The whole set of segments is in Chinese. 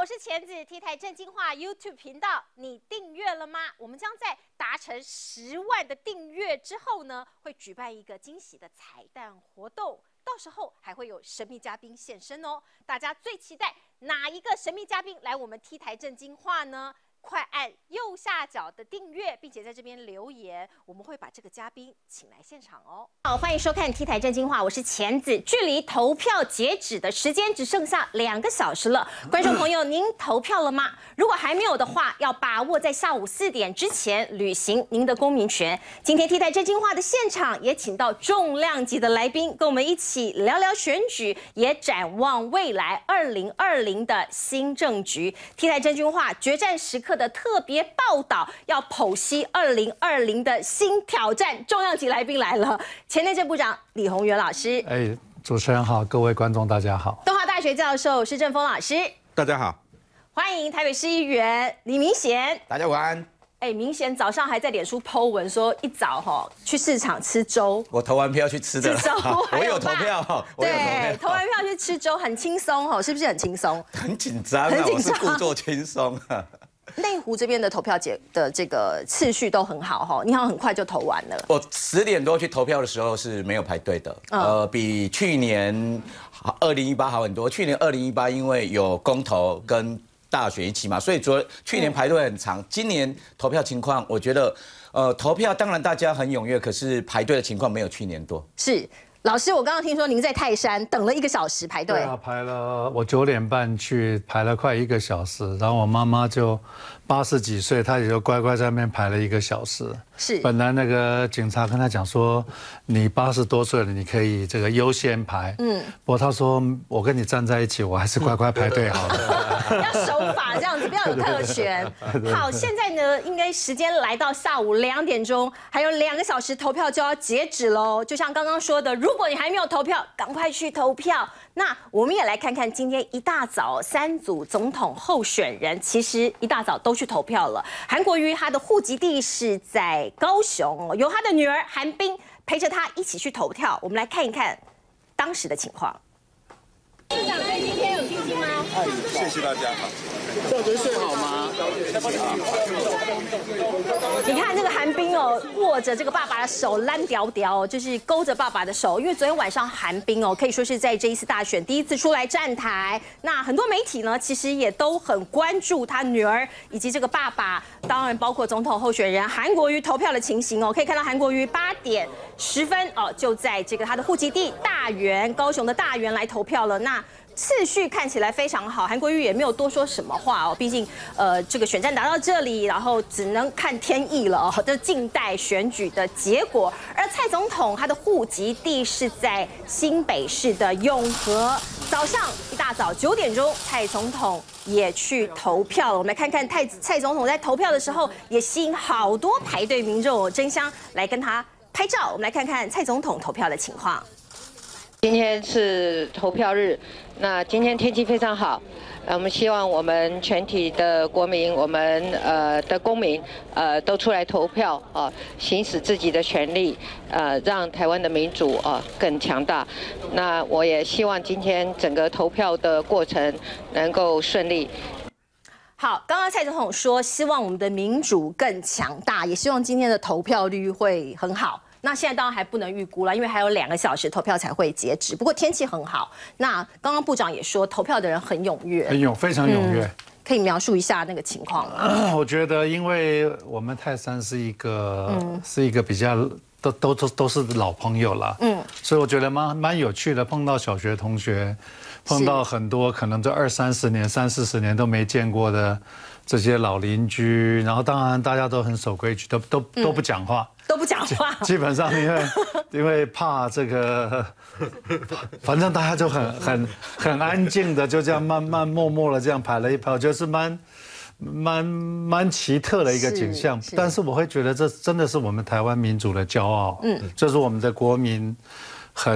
我是钳子，T台正经话 YouTube 频道，你订阅了吗？我们将在达成10万的订阅之后呢，会举办一个惊喜的彩蛋活动，到时候还会有神秘嘉宾现身哦。大家最期待哪一个神秘嘉宾来我们 T台正经话呢？快按右下角的订阅，并且在这边留言，我们会把这个嘉宾请来现场哦。好，欢迎收看 T 台正经话，我是钳子。距离投票截止的时间只剩下2个小时了，观众朋友，您投票了吗？如果还没有的话，要把握在下午4点之前履行您的公民权。今天 T 台正经话的现场也请到重量级的来宾，跟我们一起聊聊选举，也展望未来2020的新政局。T 台正经话决战时刻的特别报道，要剖析2020的新挑战。重量级来宾来了，前内政部长李鸿源老师， 主持人好，各位观众大家好。 东华大学教授施正峰老师， 大家好。 欢迎台北市议员李明贤， 大家晚安。 明贤早上还在脸书 po 文说，一早去市场吃粥。 我投完票去吃的， 吃粥， 我有投票， 对，投完票去吃粥，很轻松是不是很轻松？ 很紧张，我是故作轻松。 内湖这边的投票的这个次序都很好你好像很快就投完了。 我10点多去投票的时候是没有排队的，比去年2018好很多。去年2018因为有公投跟大选一起嘛，所以去年排队很长。今年投票情况，我觉得投票当然大家很踊跃，可是排队的情况没有去年多。 是。老师，我刚刚听说您在泰山等了1个小时排队。 对啊，排了，我9点半去，排了快1个小时。然后我妈妈就80几岁，她也就乖乖在那边排了1个小时。 是。本来那个警察跟她讲说，你80多岁了，你可以这个优先排。不过她说，我跟你站在一起，我还是乖乖排队好了。 要守法这样子，不要有特权。好，现在呢，应该时间来到下午2点钟，还有2个小时投票就要截止喽。就像刚刚说的，如果你还没有投票，赶快去投票。那我们也来看看今天一大早3组总统候选人，其实一大早都去投票了。韩国瑜他的户籍地是在高雄，由他的女儿韩冰陪着他一起去投票。我们来看一看当时的情况。市长对今天有信心吗？ 谢谢大家。 觉得睡好吗？ 你看这个韩冰握着这个爸爸的手，烂屌屌，就是勾着爸爸的手。因为昨天晚上韩冰可以说是在这一次大选第一次出来站台。那很多媒体呢，其实也都很关注他女儿以及这个爸爸，当然包括总统候选人韩国瑜投票的情形可以看到韩国瑜8点10分就在这个他的户籍地大园，高雄的大园来投票了。那次序看起来非常好，韩国瑜也没有多说什么话毕竟这个选战打到这里，然后只能看天意了这静待选举的结果。而蔡总统他的户籍地是在新北市的永和，早上一大早9点钟，蔡总统也去投票了。我们来看看蔡总统在投票的时候，也吸引好多排队民众争相来跟他拍照。我们来看看蔡总统投票的情况。 今天是投票日，那今天天气非常好，我们希望我们全体的国民，我们的公民都出来投票行使自己的权利，让台湾的民主更强大。那我也希望今天整个投票的过程能够顺利。 好，刚刚蔡总统说希望我们的民主更强大，也希望今天的投票率会很好。那现在当然还不能预估了，因为还有2个小时投票才会截止。不过天气很好。那刚刚部长也说，投票的人很踊跃， 非常踊跃。 可以描述一下那个情况吗？ 我觉得，因为我们泰山是一个比较都是老朋友了，所以我觉得蛮有趣的，碰到小学同学，碰到很多可能这20-30年、30-40年都没见过的这些老邻居，然后当然大家都很守规矩，都不讲话。 都不讲话， 基本上因为怕这个，反正大家就很安静的就这样慢慢默默的这样排了一票，就是蛮奇特的一个景象。但是我会觉得这真的是我们台湾民主的骄傲，就是我们的国民很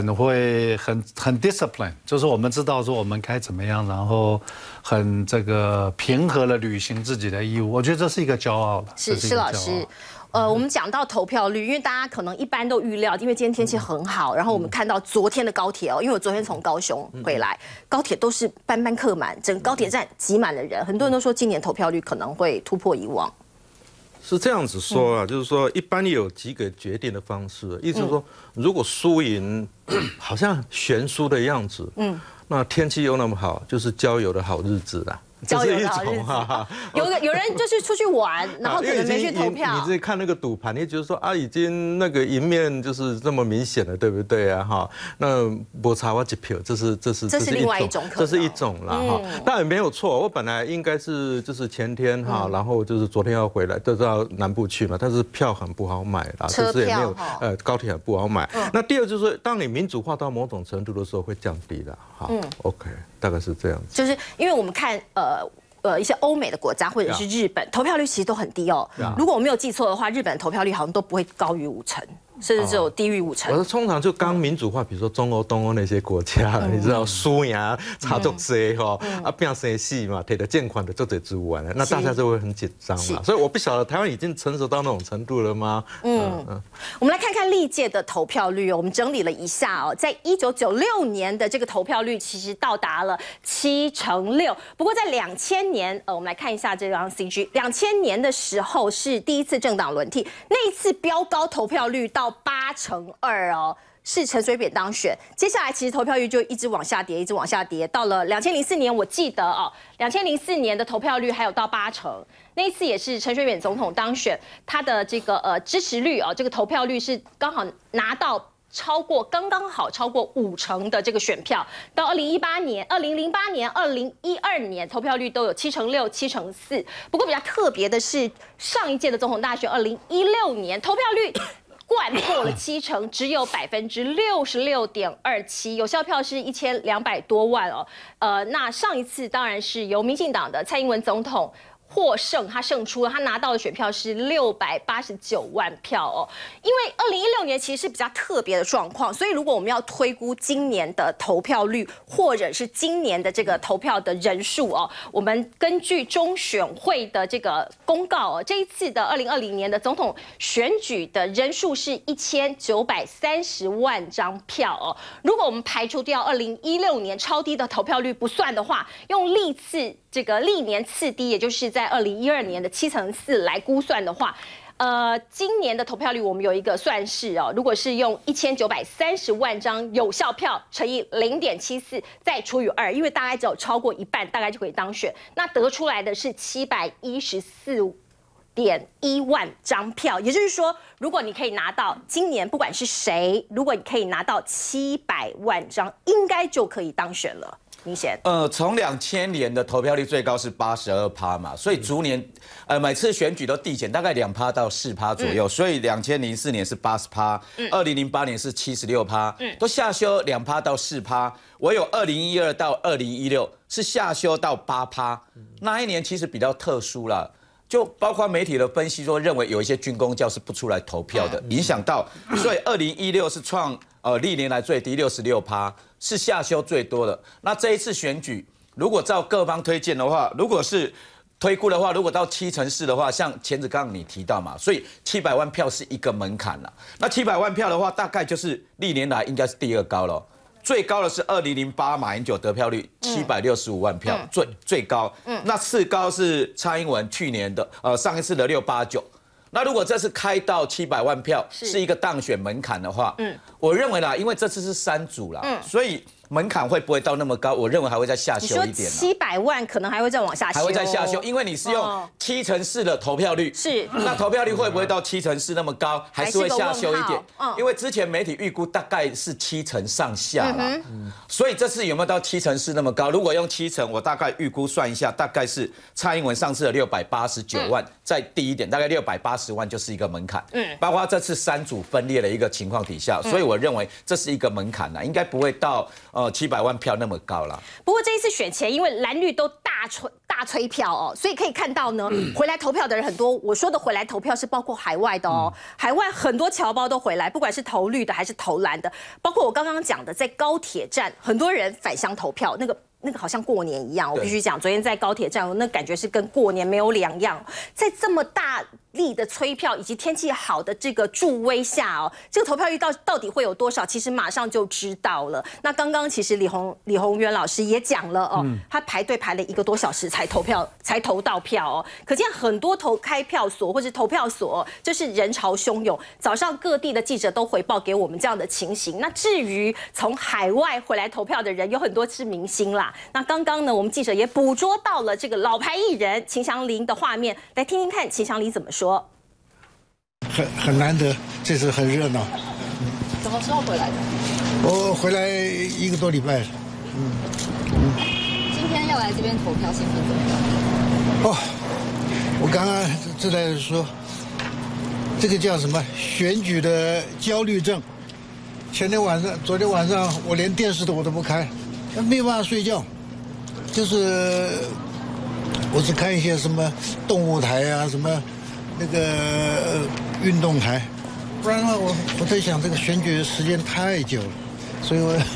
discipline， 就是我们知道说我们该怎么样，然后很这个平和的履行自己的义务。我觉得这是一个骄傲的。 是老师。 我们讲到投票率，因为大家可能一般都预料，因为今天天气很好，然后我们看到昨天的高铁哦，因为我昨天从高雄回来，高铁都是班班客满，整个高铁站挤满了人，很多人都说今年投票率可能会突破以往。 是这样子说啊，就是说一般有几个决定的方式，意思是说，如果输赢好像悬殊的样子，那天气又那么好，就是郊游的好日子啦。 交友的好日子，有人就是出去玩，然后可能没去投票。 你自己看那个赌盘，你觉得说啊，已经那个赢面就是这么明显了，对不对啊？哈，那摩擦我一票，这是另外一种可能， 这是一种啦哈。当然没有错，我本来应该是就是前天哈，然后就是昨天要回来，都到南部去嘛，但是票很不好买啦，就是也没有高铁很不好买。那第二就是说，当你民主化到某种程度的时候，会降低的。好 ，OK， 大概是这样子。 就是因为我们看一些欧美的国家或者是日本，投票率其实都很低哦。如果我没有记错的话，日本的投票率好像都不会高于50%。甚至只有低于50%。 我说通常就刚民主化，比如说中欧、东欧那些国家，你知道输赢差足多哈，啊变生戏嘛，摕的建款的就得之完了，那大家就会很紧张嘛。所以我不晓得台湾已经成熟到那种程度了吗？ 我们来看看历届的投票率哦，我们整理了一下哦，在1996年的这个投票率其实到达了6%，不过在2000年，我们来看一下这张 CG，2000年的时候是第一次政党轮替，那一次飙高投票率到8%哦，是陈水扁当选。接下来其实投票率就一直往下跌，一直往下跌。到了2004年，我记得哦，2004年的投票率还有到8%，那一次也是陈水扁总统当选，他的这个支持率哦，这个投票率是刚好拿到刚刚好超过50%的这个选票。到2018年、2008年、2012年投票率都有7%、7%、4%。不过比较特别的是，上一届的总统大选2016年投票率灌破了7%，只有66.27%，有效票是1200多万哦。那上一次当然是由民进党的蔡英文总统获胜，他胜出了，他拿到的选票是689万票哦。因为2016年其实是比较特别的状况，所以如果我们要推估今年的投票率，或者是今年的这个投票的人数哦，我们根据中选会的这个公告哦，这一次的2020年的总统选举的人数是1930万张票哦。如果我们排除掉2016年超低的投票率不算的话，用历年次低，也就是在2012年的4%来估算的话，今年的投票率我们有一个算式哦，如果是用1930万张有效票乘以0.74再除以2，因为大概只有超过一半，大概就可以当选，那得出来的是714.1万张票，也就是说，如果你可以拿到今年不管是谁，如果你可以拿到700万张，应该就可以当选了。明显， 从2000年的投票率最高是82%嘛，所以逐年，每次选举都递减，大概2%到4%左右，所以2004年是80%，2008年是76%，都下修2%到4%，唯有2012到2016是下修到8%，那一年其实比较特殊啦。就包括媒体的分析说，认为有一些军公教是不出来投票的，影响到，所以2016是创历年来最低66%，是下修最多的。那这一次选举，如果照各方推荐的话，如果是推估的话，如果到7%的话，像前子刚刚你提到嘛，所以700万票是一个门槛了。那700万票的话，大概就是历年来应该是第2高了。最高的是2008马英九得票率765万票，最高。那次高是蔡英文去年的上一次的689。那如果这次开到700万票是一个当选门槛的话，我认为啦，因为这次是3组啦，所以门槛会不会到那么高？我认为还会再下修一点。 700万可能还会再往下修， 还会再下修，因为你是用7%的投票率， 是那投票率会不会到7%那么高？还是会下修一点？因为之前媒体预估大概是7%上下啦，所以这次有没有到7%那么高？如果用7%，我大概预估算一下，大概是蔡英文上次的689万，再低一点，大概680万就是一个门槛。包括这次3组分裂的一个情况底下，所以我认为这是一个门槛啦，应该不会到700万票那么高啦。 不过这一次选前，因为蓝绿都大催票哦，所以可以看到呢，回来投票的人很多。我说的回来投票是包括海外的哦，海外很多侨胞都回来，不管是投绿的还是投蓝的，包括我刚刚讲的，在高铁站很多人返乡投票，那个好像过年一样。我必须讲，昨天在高铁站，那感觉是跟过年没有两样。在这么大力的催票以及天气好的这个助威下哦，这个投票率到底会有多少？其实马上就知道了。那刚刚其实李宏源老师也讲了哦，他排队排了1个多小时才投到票哦，可见很多开票所或是投票所就是人潮汹涌。早上各地的记者都回报给我们这样的情形。那至于从海外回来投票的人，有很多是明星啦。那刚刚呢，我们记者也捕捉到了这个老牌艺人秦祥林的画面，来听听看秦祥林怎么说。 很难得，这次很热闹。 什么时候回来的？ 我回来1个多礼拜了。 今天要来这边投票，兴奋怎么样？ 哦，我刚刚正在说，这个叫什么选举的焦虑症。昨天晚上我连电视我都不开，没有办法睡觉，就是我只看一些什么动物台啊，什么那个运动台，不然的话我在想这个选举时间太久了，所以我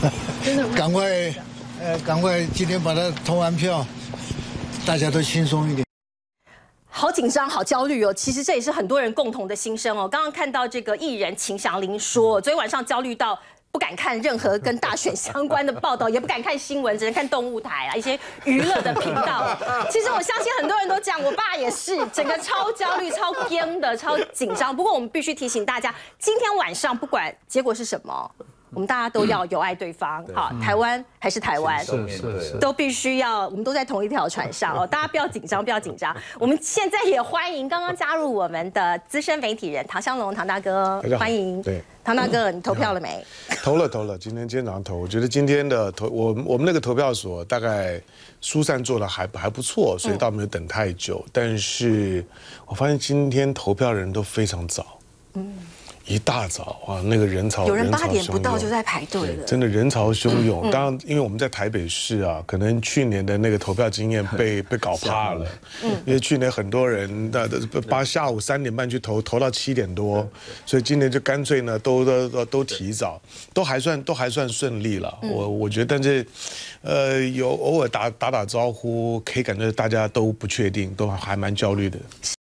赶快今天把它投完票，大家都轻松一点。 好紧张，好焦虑哦！其实这也是很多人共同的心声哦。刚刚看到这个艺人秦祥林说，昨天晚上焦虑到不敢看任何跟大选相关的报道，也不敢看新闻，只能看动物台啊，一些娱乐的频道。其实我相信很多人都讲，我爸也是，整个超焦虑、超惊的、超紧张。不过我们必须提醒大家，今天晚上不管结果是什么，我们大家都要友爱对方。好，台湾还是台湾， 是， 都必须要，我们都在同一条船上哦，大家不要紧张，不要紧张。我们现在也欢迎刚刚加入我们的资深媒体人唐湘龙，唐大哥，欢迎。 对， 唐大哥，你投票了没？ 投了，今天早上投。我觉得今天的我们那个投票所大概疏散做的还不错，所以倒没有等太久。但是我发现今天投票的人都非常早。一大早啊，那个人潮， 有人8点不到就在排队了， 真的人潮汹涌。当然，因为我们在台北市啊，可能去年的那个投票经验被搞怕了。因为去年很多人下午3点半去投到7点多，所以今年就干脆呢都提早，都还算顺利了。我觉得，但是有偶尔打招呼，可以感觉大家都不确定，都还蛮焦虑的。